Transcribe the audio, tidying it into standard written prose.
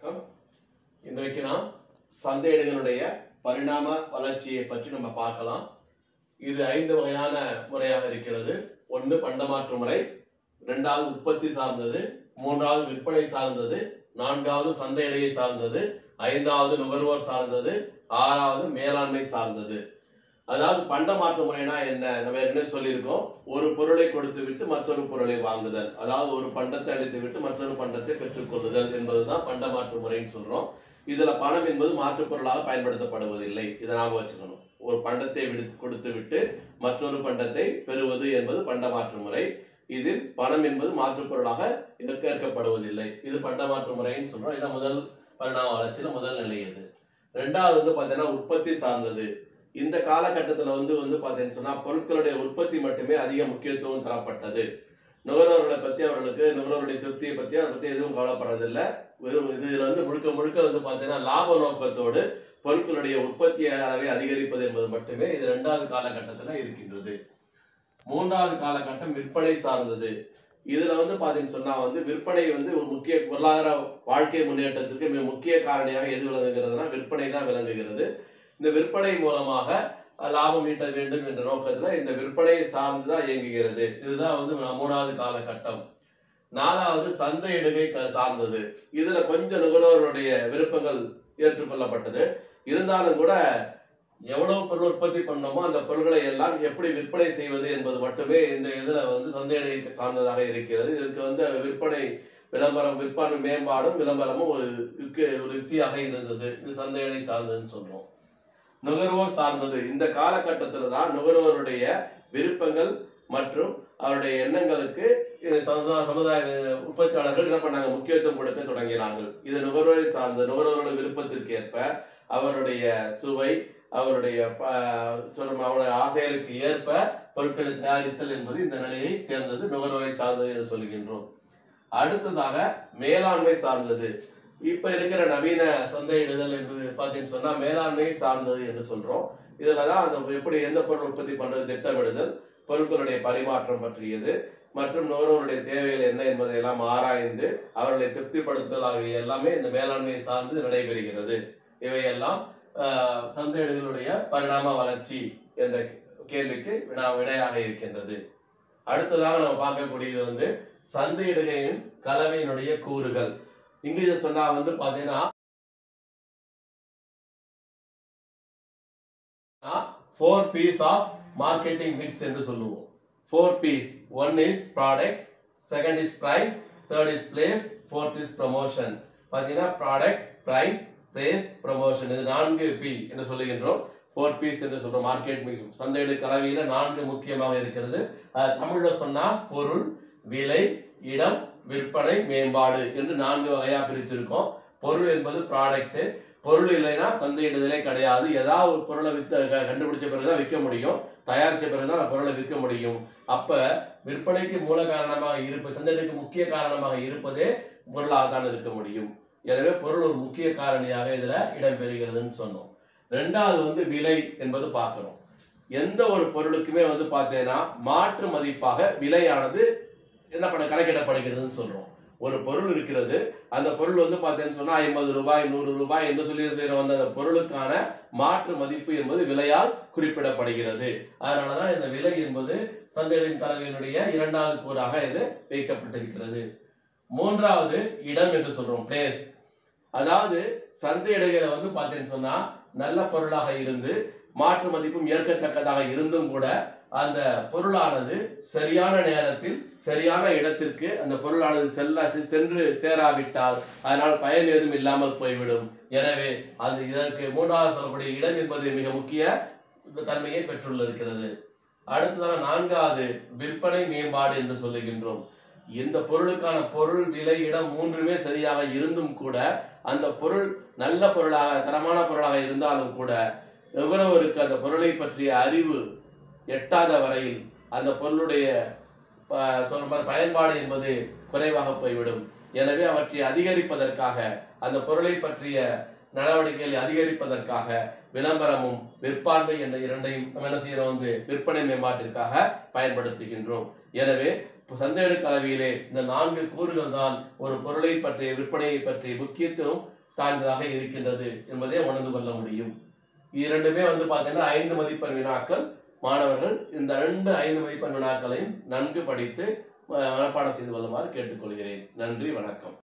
இன்றைக்கு நாம் சந்தையிடுதலுடைய பரிணாம வளர்ச்சியை பற்றி நம்ம பார்க்கலாம். இது 5 வகையான முறையாக இருக்கிறது. 1 பண்டமாற்று முறை, 2வது உற்பத்தி சார்ந்தது, 3வது விற்பனை சார்ந்தது, 4வது சந்தையிடுகை சார்ந்தது, 5வது நுகர்வோர் சார்ந்தது, 6வது மேலாண்மை சார்ந்தது. அதாவது பண்டமாற்று முறைனா என்ன? நம்ம ஏற்கனவே சொல்லியிருக்கோம். ஒரு பொருளை கொடுத்து விட்டு மற்றொரு பொருளை வாங்குதல், அதாவது ஒரு பண்டத்தை அளித்து விட்டு மற்றொரு பண்டத்தை பெற்றுக்கொள்ளுதல் என்பதுதான் பண்டமாற்று முறைன்னு சொல்றோம். இதுல பணம் என்பது மாற்று பொருளாக பயன்படுத்தப்படுவதில்லை. இதை ஞாபகம் வச்சுக்கணும். ஒரு பண்டத்தை கொடுத்து விட்டு மற்றொரு பண்டத்தை பெறுவது என்பது பண்டமாற்று முறை. இதில் பணம் என்பது மாற்று பொருளாக ஏற்கப்படுவதில்லை. இது பண்டமாற்று முறைன்னு சொல்றோம். இதான் முதல் பரிணாம வளர்ச்சியில முதல் நிலை. இது 2வது பார்த்தீங்கன்னா உற்பத்தி சார்ந்தது. இந்த காலகட்டத்தில் வந்து பார்த்தீங்கன்னு சொன்னா பொருட்களுடைய உற்பத்தி மட்டுமே அதிக முக்கியத்துவம் தரப்பட்டது. நுகர்வோர்களை பத்தி நுகர்வோருடைய திருப்தியை பத்தி அதை பத்தி எதுவும் கவலைப்படுறதில்லை. இதுல முழுக்க முழுக்க பார்த்தீங்கன்னா லாப நோக்கத்தோடு பொருட்களுடைய உற்பத்தி அளவை அதிகரிப்பது என்பது மட்டுமே இது 2வது காலகட்டத்தில் இருக்கின்றது. 3வது காலகட்டம் விற்பனை சார்ந்தது. இதுல பாத்தீங்கன்னு சொன்னா விற்பனை ஒரு முக்கிய பொருளாதார வாழ்க்கை முன்னேற்றத்திற்கு மிக முக்கிய காரணியாக எது விளங்குகிறதுனா விற்பனை தான் விளங்குகிறது. இந்த விற்பனை மூலமாக லாபம் ஈட்ட வேண்டும் என்ற நோக்கத்துல இந்த விற்பனையை சார்ந்துதான் இயங்குகிறது. இதுதான் 3வது காலகட்டம். 4வது சந்தையிடுகை சார்ந்தது. இதுல கொஞ்சம் நுகர்வோருடைய விருப்பங்கள் ஏற்றுக்கொள்ளப்பட்டது. இருந்தாலும் கூட எவ்வளவு பொருள் உற்பத்தி பண்ணோமோ அந்த பொருட்களை எல்லாம் எப்படி விற்பனை செய்வது என்பது மட்டுமே இந்த இதுல சந்தையிடுகை சார்ந்ததாக இருக்கிறது. இதற்கு விற்பனை விளம்பரம், விற்பனை மேம்பாடும் விளம்பரமும் ஒரு யுக்தியாக இருந்தது. இது சந்தையிடை சார்ந்ததுன்னு சொல்றோம். நுகர்வோர் சார்ந்தது. இந்த காலகட்டத்தில் தான் நுகர்வோருடைய விருப்பங்கள் மற்றும் அவருடைய எண்ணங்களுக்கு சமுதாய உற்பத்தியாளர்கள் என்ன பண்ணாங்க, முக்கியத்துவம் கொடுக்க தொடங்கினார்கள். இது நுகர்வோரை சார்ந்த நுகர்வோருடைய விருப்பத்திற்கு ஏற்ப அவருடைய சுவை, அவருடைய ஆசைகளுக்கு ஏற்ப பொருட்களை தயாரித்தல் என்பது இந்த நிலையை சேர்ந்தது, நுகர்வோரை சார்ந்தது என்று சொல்கின்றோம். அடுத்ததாக மேலாண்மை சார்ந்தது. இப்ப இருக்கிற நவீன சந்தையிடுதல் என்பது பார்த்தீங்கன்னு சொன்னா மேலாண்மை சார்ந்தது என்று சொல்றோம். இதுலதான் அந்த எப்படி எந்த பொருள் உற்பத்தி பண்றது, திட்டமிடுதல், பொருட்களுடைய பரிமாற்றம் பற்றியது மற்றும் நுகர்வோருடைய தேவைகள் என்ன என்பதை எல்லாம் ஆராய்ந்து அவர்களை திருப்திப்படுத்துதல் ஆகிய எல்லாமே இந்த மேலாண்மையை சார்ந்து நடைபெறுகிறது. இவையெல்லாம் சந்தையிடுதலுடைய பரிணாம வளர்ச்சி என்ற கேள்விக்கு விடையாக இருக்கின்றது. அடுத்ததாக நம்ம பார்க்கக்கூடியது சந்தையிடுகையின் கலவையினுடைய கூறுகள். இங்கிலீஷ்ல சொன்னா பாத்தீங்கன்னா 4 P's of marketing mix என்று சொல்லுவோம். 4 P's. 1 is product, 2nd is price, 3rd is place, 4th is promotion. பாத்தீங்கன்னா product, price, place, promotion. இது 4 P என்று சொல்லுகின்றோம். 4 P's என்று சொல்றோம். மார்க்கெட் மிக்ஸ் சந்தையிடு கலவையில 4 முக்கியமாக இருக்கிறது. தமிழ்ல சொன்னா பொருள், விலை, இடம், விற்பனை, மேம்பாடு என்று 4 வகையா பிரிச்சிருக்கோம். பொருள் என்பது ப்ராடக்ட். பொருள் இல்லைன்னா சந்தையிடுதலே கிடையாது. ஏதாவது ஒரு பொருளை கண்டுபிடிச்ச பிறகுதான் விற்க முடியும், தயாரிச்ச பிறகுதான் அந்த பொருளை விற்க முடியும். அப்ப விற்பனைக்கு மூல காரணமாக சந்தையிடுக்கு முக்கிய காரணமாக இருப்பதே பொருளாகத்தான் இருக்க முடியும். எனவே பொருள் ஒரு முக்கிய காரணியாக இதுல இடம்பெறுகிறதுன்னு சொன்னோம். 2வது விலை என்பது பார்க்கணும். எந்த ஒரு பொருளுக்குமே பார்த்தீங்கன்னா மாற்று மதிப்பாக விலையானது என்ன பண்ண கணக்கிடப்படுகிறதுன்னு சொல்றோம். ஒரு பொருள் இருக்கிறது, அந்த பொருள் பார்த்தீங்கன்னு சொன்னா 50 ரூபாய், 100 ரூபாய் என்று சொல்லி செய்யறோம். அந்த பொருளுக்கான மாற்று மதிப்பு என்பது விலையால் குறிப்பிடப்படுகிறது. அதனாலதான் இந்த விலை என்பது சந்தையிடுதல் கலவையினுடைய 2வது கூறாக இது வைக்கப்பட்டிருக்கிறது. 3வது இடம் என்று சொல்றோம், பிளேஸ். அதாவது சந்தையிடுகையில பார்த்தீங்கன்னு சொன்னா நல்ல பொருளாக இருந்து மாற்று மதிப்பும் ஏற்கத்தக்கதாக இருந்தும் கூட அந்த பொருளானது சரியான நேரத்தில் சரியான இடத்திற்கு அந்த பொருளானது சென்று சேராவிட்டால் அதனால் பயன் ஏதும் இல்லாமல் போய்விடும். எனவே அது இதற்கு 3வது சொல்லக்கூடிய இடம் என்பது மிக முக்கிய தன்மையை பெற்றுள்ளிருக்கிறது. அடுத்ததாக 4வது விற்பனை மேம்பாடு என்று சொல்லுகின்றோம். இந்த பொருளுக்கான பொருள், விலை, இடம் 3மே சரியாக இருந்தும் கூட அந்த பொருள் நல்ல பொருளாக, தரமான பொருளாக இருந்தாலும் கூட நுகர்வோருக்கு அந்த பொருளை பற்றிய அறிவு எட்டாத வரையில் அந்த பொருளுடைய பயன்பாடு என்பது குறைவாக போய்விடும். எனவே அவற்றை அதிகரிப்பதற்காக, அந்த பொருளை பற்றிய நடவடிக்கைகளை அதிகரிப்பதற்காக விளம்பரமும் விற்பனை என்ற இரண்டையும் நம்ம என்ன செய்யறோம், விற்பனை மேம்பாட்டிற்காக பயன்படுத்துகின்றோம். எனவே சந்தையிடு கலவையிலே இந்த 4 கூறுகள் தான் ஒரு பொருளை பற்றிய விற்பனையை பற்றிய முக்கியத்துவம் சார்ந்ததாக இருக்கின்றது என்பதை உணர்ந்து கொள்ள முடியும். இரண்டுமே பார்த்தீங்கன்னா 5 மதிப்பெண் வினாக்கள். மாணவர்கள் இந்த 5 மதிப்பெண் வினாக்களையும் நன்கு படித்து மனப்பாடம் செய்து கொள்ளுமாறு கேட்டுக்கொள்கிறேன். நன்றி, வணக்கம்.